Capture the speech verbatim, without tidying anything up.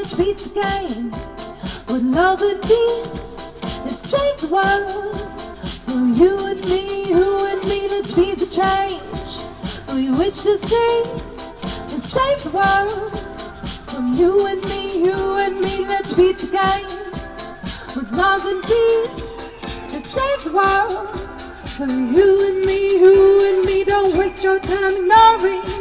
let's beat the game. With love and peace, let's save the world. For you and me, you and me, let's be the change we wish to see. Let's save the world. From you and me, you and me, let's beat the game. With love and peace, let's save the world. For you and me, you and me, don't waste your time ignoring